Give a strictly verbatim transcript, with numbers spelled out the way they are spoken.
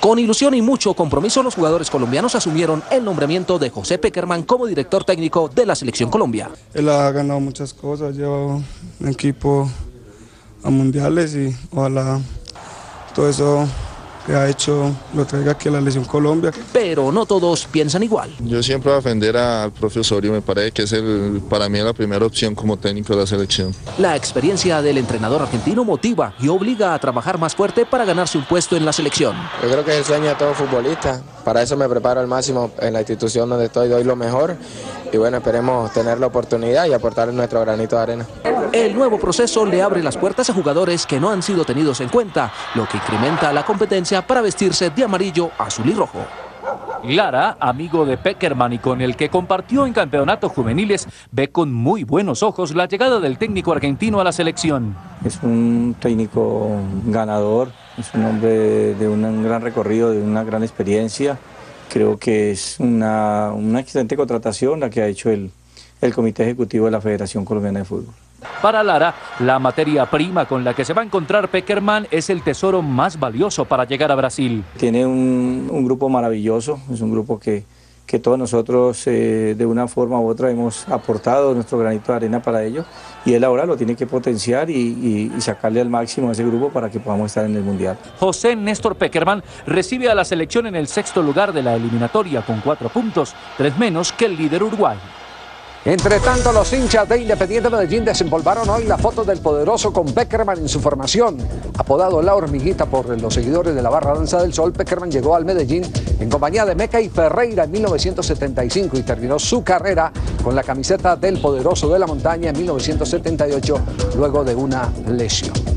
Con ilusión y mucho compromiso, los jugadores colombianos asumieron el nombramiento de José Pekerman como director técnico de la Selección Colombia. Él ha ganado muchas cosas, lleva un equipo a mundiales y ojalá todo eso que ha hecho lo traiga aquí a la Selección Colombia. Pero no todos piensan igual. Yo siempre voy a defender al profe Osorio, me parece que es el, para mí la primera opción como técnico de la selección. La experiencia del entrenador argentino motiva y obliga a trabajar más fuerte para ganarse un puesto en la selección. Yo creo que es el sueño de todo futbolista, para eso me preparo al máximo en la institución donde estoy, doy lo mejor y bueno, esperemos tener la oportunidad y aportar nuestro granito de arena. El nuevo proceso le abre las puertas a jugadores que no han sido tenidos en cuenta, lo que incrementa la competencia para vestirse de amarillo, azul y rojo. Lara, amigo de Pekerman y con el que compartió en campeonatos juveniles, ve con muy buenos ojos la llegada del técnico argentino a la selección. Es un técnico ganador, es un hombre de un gran recorrido, de una gran experiencia. Creo que es una, una excelente contratación la que ha hecho el, el Comité Ejecutivo de la Federación Colombiana de Fútbol. Para Lara, la materia prima con la que se va a encontrar Pekerman es el tesoro más valioso para llegar a Brasil. Tiene un, un grupo maravilloso, es un grupo que, que todos nosotros eh, de una forma u otra hemos aportado nuestro granito de arena para ello y él ahora lo tiene que potenciar y, y, y sacarle al máximo a ese grupo para que podamos estar en el Mundial. José Néstor Pekerman recibe a la selección en el sexto lugar de la eliminatoria con cuatro puntos, tres menos que el líder Uruguay. Entre tanto, los hinchas de Independiente Medellín desempolvaron hoy la foto del poderoso con Pekerman en su formación. Apodado La Hormiguita por los seguidores de la Barra Danza del Sol, Pekerman llegó al Medellín en compañía de Meca y Ferreira en mil novecientos setenta y cinco y terminó su carrera con la camiseta del poderoso de la montaña en mil novecientos setenta y ocho luego de una lesión.